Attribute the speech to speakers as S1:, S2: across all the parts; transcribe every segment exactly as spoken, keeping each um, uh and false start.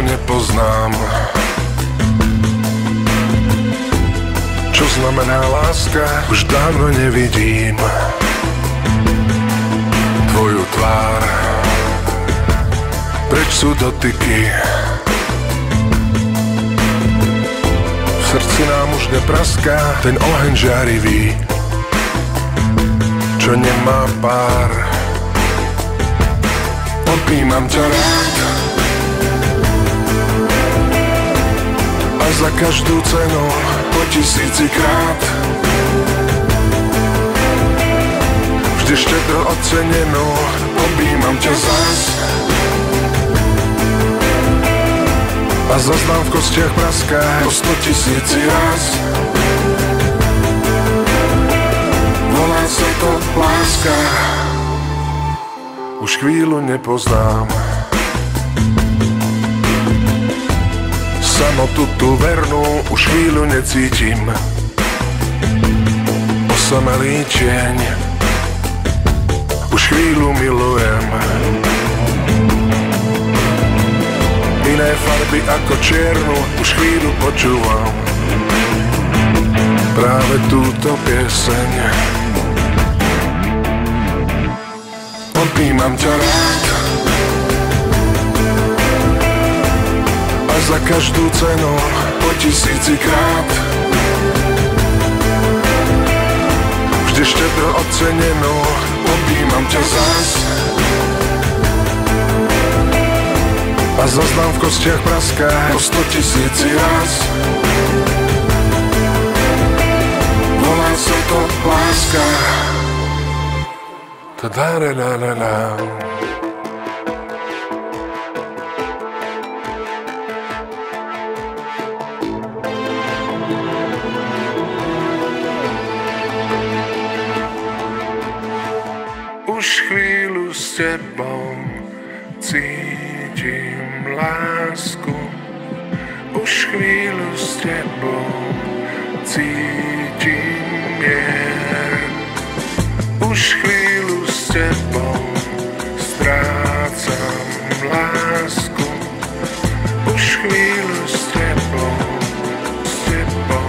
S1: nepoznám. Čo znamená láska, už dávno nevidím tvoju tvár. Preč sú dotyky, v srdci nám už nepraská ten oheň žiarivý, čo nemá pár. Objímam ťa rád a za každú cenu, po tisícikrát, vždy štedro ocenenú. Objímam ťa zás a zaznám v kostiach praská o sto tisíci raz. Volá sa to láska, už chvíľu nepoznám. Samotu tú vernú už chvíľu necítim, osamelý tieň už chvíľu milujem. Iné farby ako čiernu už chvíľu počúvam, práve túto pieseň. Objímam ťa rád a za každú cenu, po tisícikrát, vždy štedro ocenenú. Objímam ťa zás a zaznám v kostiach praská o sto tisíci raz. Volá sa to láska. Ta-da-da-da-da-da. Už chvíľu s tebou cítim lásku, už chvíľu s tebou cítim mier, už chvíľu s tebou strácam lásku, už chvíľu s tebou, s tebou.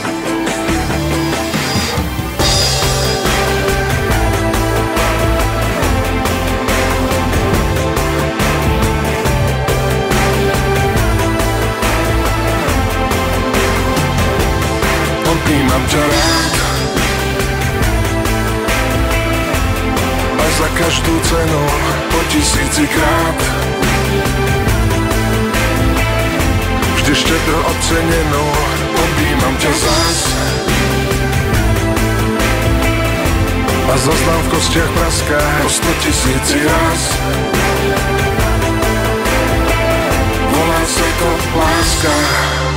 S1: Objímam ťa rád a za každú cenu, po tisícikrát, vždy štedro ocenenú. Objímam ťa zás a zaznám v kostiach praská o sto tisíci raz. Volá sa to láska.